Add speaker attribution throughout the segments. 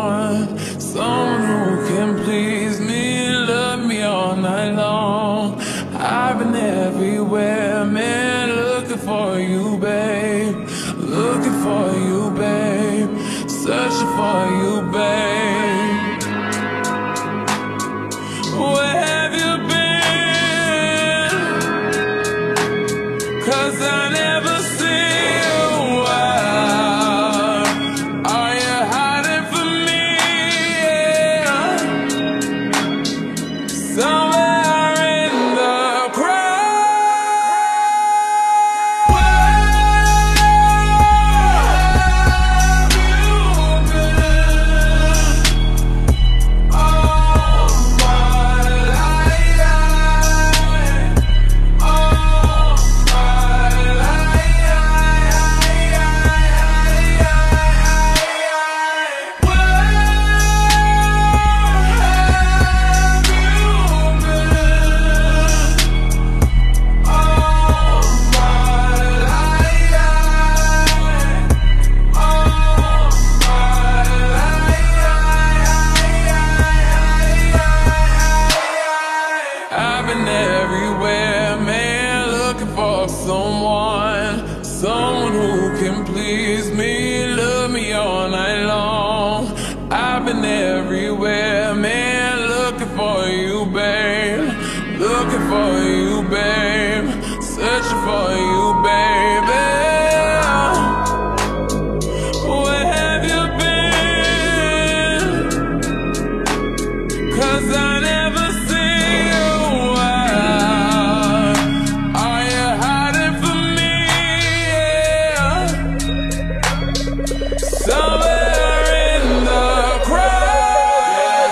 Speaker 1: someone who can please me, love me all night long. I've been everywhere, man, looking for you, babe. Looking for you, babe. Searching for you, babe. Where have you been? 'Cause I never see you. Are you hiding from me? Yeah. Somewhere in the crowd. Where have you been? All my life. All my life. Where have you been? All my life. I've been everywhere, man, looking for someone who can please me, love me all night long. I've been everywhere, man, looking for you, babe. Looking for you, babe. Searching for you, baby. Where have you been? 'Cause I never see you. Are you hiding from me? Yeah. Somewhere in the crowd.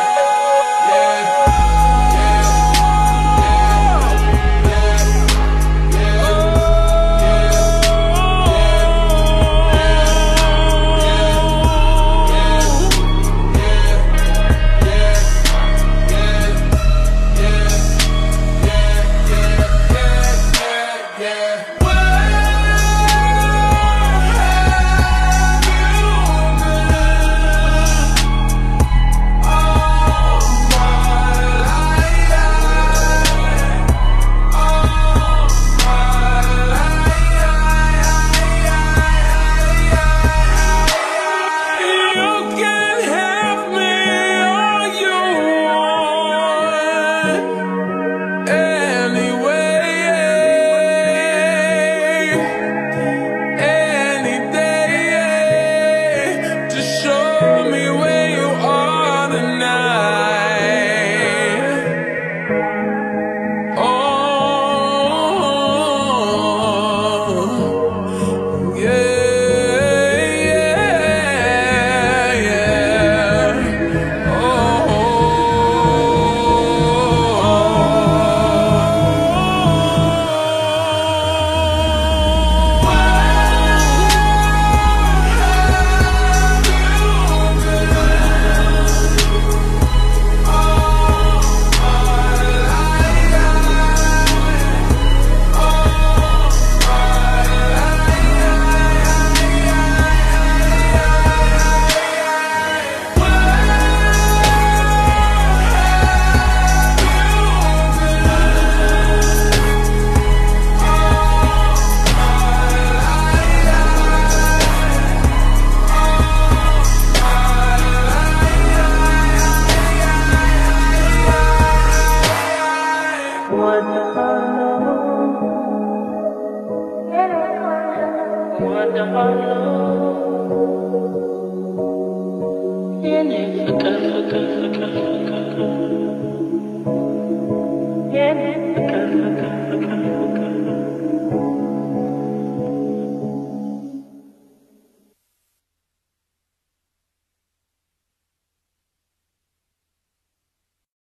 Speaker 2: Yeah.